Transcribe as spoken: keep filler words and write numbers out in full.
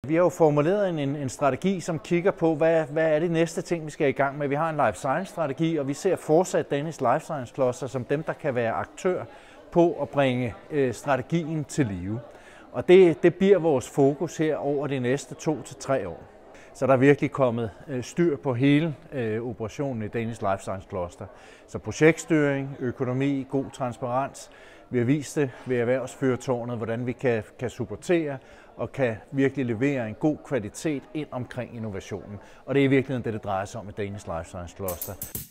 Vi har jo formuleret en, en strategi, som kigger på, hvad, hvad er det næste ting, vi skal i gang med. Vi har en life science-strategi, og vi ser fortsat Danish Life Science Cluster som dem, der kan være aktør på at bringe øh, strategien til live. Og det, det bliver vores fokus her over de næste to til tre år. Så der er virkelig kommet øh, styr på hele øh, operationen i Danish Life Science Cluster. Så projektstyring, økonomi, god transparens. Vi har vist det ved erhvervsfyrtårnet, hvordan vi kan, kan supportere og kan virkelig levere en god kvalitet ind omkring innovationen. Og det er i virkeligheden det, det drejer sig om i Danish Life Science Cluster.